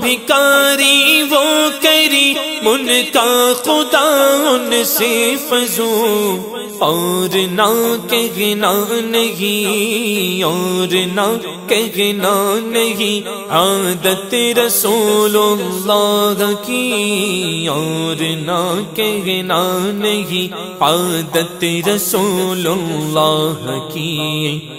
भिकारी वो करी उनका खुदा उनसे फजू और ना कहना नहीं, और ना कहना नहीं, आदत रसूलुल्लाह की, और ना कहना नहीं, आदत रसूलुल्लाह की।